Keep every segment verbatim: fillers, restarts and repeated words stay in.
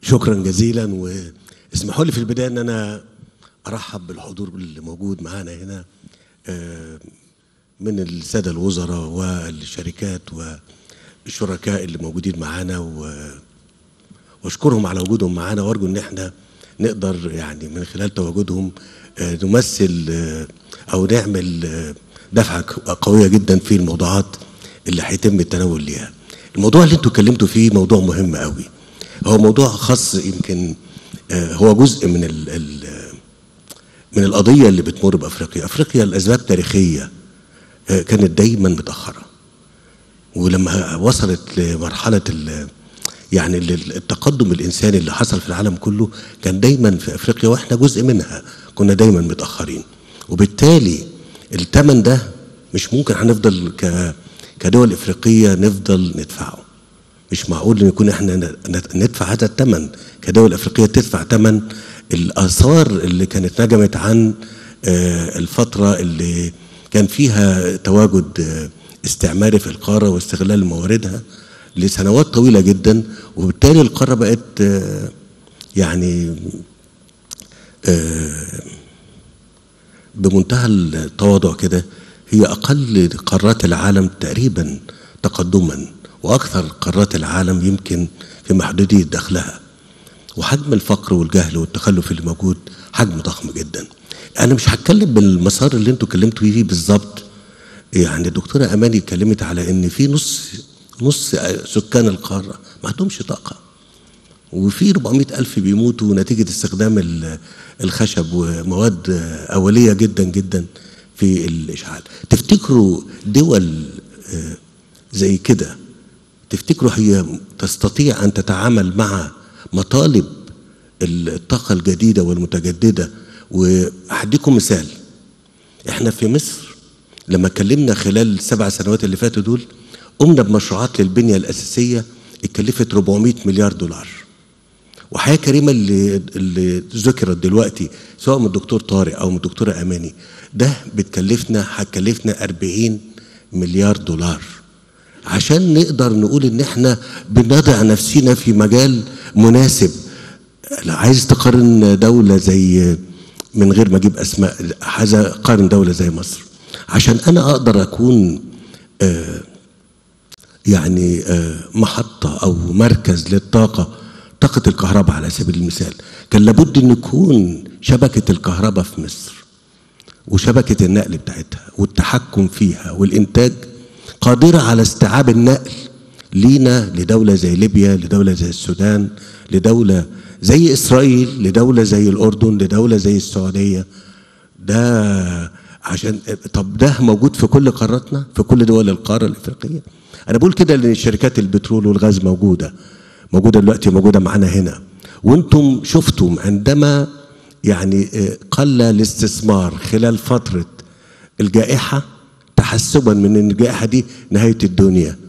شكرا جزيلا. واسمحوا لي في البدايه ان انا ارحب بالحضور اللي موجود معانا هنا من الساده الوزراء والشركات والشركاء اللي موجودين معانا، واشكرهم على وجودهم معانا، وارجو ان احنا نقدر يعني من خلال تواجدهم نمثل او نعمل دفعه قويه جدا في الموضوعات اللي هيتم التناول ليها. الموضوع اللي انتوا اتكلمتوا فيه موضوع مهم قوي، هو موضوع خاص، يمكن هو جزء من ال ال من القضيه اللي بتمر بافريقيا. افريقيا لاسباب تاريخيه كانت دايما متاخره، ولما وصلت لمرحله يعني التقدم الانساني اللي حصل في العالم كله كان دايما في افريقيا، واحنا جزء منها كنا دايما متاخرين، وبالتالي الثمن ده مش ممكن هنفضل ك كدول افريقيه نفضل ندفعه. مش معقول ان يكون احنا ندفع هذا الثمن كدول افريقيه، تدفع ثمن الاثار اللي كانت نجمت عن الفتره اللي كان فيها تواجد استعماري في القاره واستغلال مواردها لسنوات طويله جدا. وبالتالي القاره بقت يعني بمنتهى التواضع كده هي اقل قارات العالم تقريبا تقدما، واكثر قارات العالم يمكن في محدوديه دخلها، وحجم الفقر والجهل والتخلف اللي موجود حجم ضخم جدا. انا مش هتكلم بالمسار اللي انتوا اتكلمتوا فيه بالظبط. يعني الدكتوره اماني اتكلمت على ان في نص نص سكان القاره ما عندهمش طاقه، وفي أربعمائة ألف بيموتوا نتيجه استخدام الخشب ومواد اوليه جدا جدا في الاشعال. تفتكروا دول زي كده، تفتكروا هي تستطيع ان تتعامل مع مطالب الطاقه الجديده والمتجدده؟ وهديكم مثال، احنا في مصر لما اتكلمنا خلال السبع سنوات اللي فاتوا دول قمنا بمشروعات للبنيه الاساسيه اتكلفت أربعمائة مليار دولار. وحياه كريمه اللي اللي ذكرت دلوقتي سواء من الدكتور طارق او من الدكتوره اماني، ده بتكلفنا هتكلفنا أربعين مليار دولار عشان نقدر نقول ان احنا بنضع نفسنا في مجال مناسب. عايز تقارن دوله زي، من غير ما اجيب اسماء، عايز اقارن دوله زي مصر عشان انا اقدر اكون آه يعني آه محطه او مركز للطاقه، طاقه الكهرباء على سبيل المثال. كان لابد ان يكون شبكه الكهرباء في مصر وشبكه النقل بتاعتها والتحكم فيها والانتاج قادره على استيعاب النقل لينا لدوله زي ليبيا، لدوله زي السودان، لدوله زي اسرائيل، لدوله زي الاردن، لدوله زي السعوديه. ده عشان طب ده موجود في كل قاراتنا، في كل دول القاره الافريقيه. انا بقول كده لان شركات البترول والغاز موجوده موجوده دلوقتي، موجوده معانا هنا. وانتم شفتم عندما يعني قل الاستثمار خلال فتره الجائحه تحسبا من ان الجائحه دي نهايه الدنيا،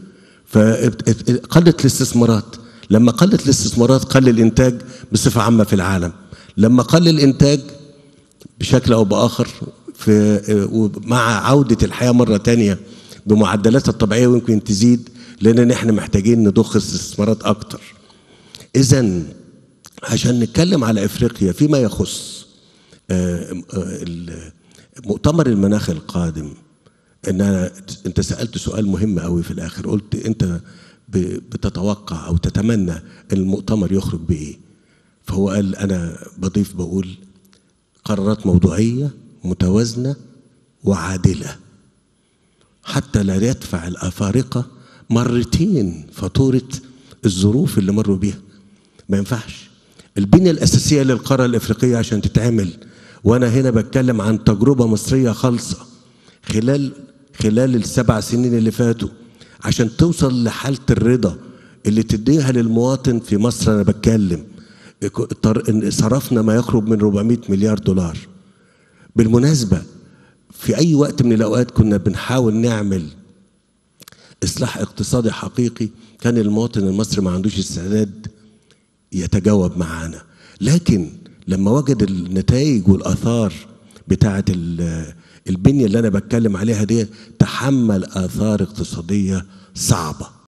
فقلت الاستثمارات. لما قلت الاستثمارات قل الانتاج بصفه عامه في العالم. لما قل الانتاج بشكل او باخر في ومع عوده الحياه مره ثانيه بمعدلاتها الطبيعيه ويمكن تزيد، لان احنا محتاجين نضخ استثمارات اكتر. اذا عشان نتكلم على افريقيا فيما يخص مؤتمر المناخ القادم، ان أنا انت سالت سؤال مهم قوي في الاخر، قلت انت بتتوقع او تتمنى ان المؤتمر يخرج بايه؟ فهو قال انا بضيف بقول قرارات موضوعيه متوازنه وعادله، حتى لا يدفع الافارقه مرتين فاتوره الظروف اللي مروا بيها. ما ينفعش البنيه الاساسيه للقاره الافريقيه عشان تتعمل، وانا هنا بتكلم عن تجربه مصريه خالصه خلال خلال السبع سنين اللي فاتوا عشان توصل لحاله الرضا اللي تديها للمواطن في مصر. انا بتكلم صرفنا ما يقرب من أربعمائة مليار دولار. بالمناسبه في اي وقت من الاوقات كنا بنحاول نعمل اصلاح اقتصادي حقيقي كان المواطن المصري ما عندوش استعداد يتجاوب معانا، لكن لما وجد النتائج والاثار بتاعه البنيه اللي انا بتكلم عليها دي، تحمل اثار اقتصاديه صعبه.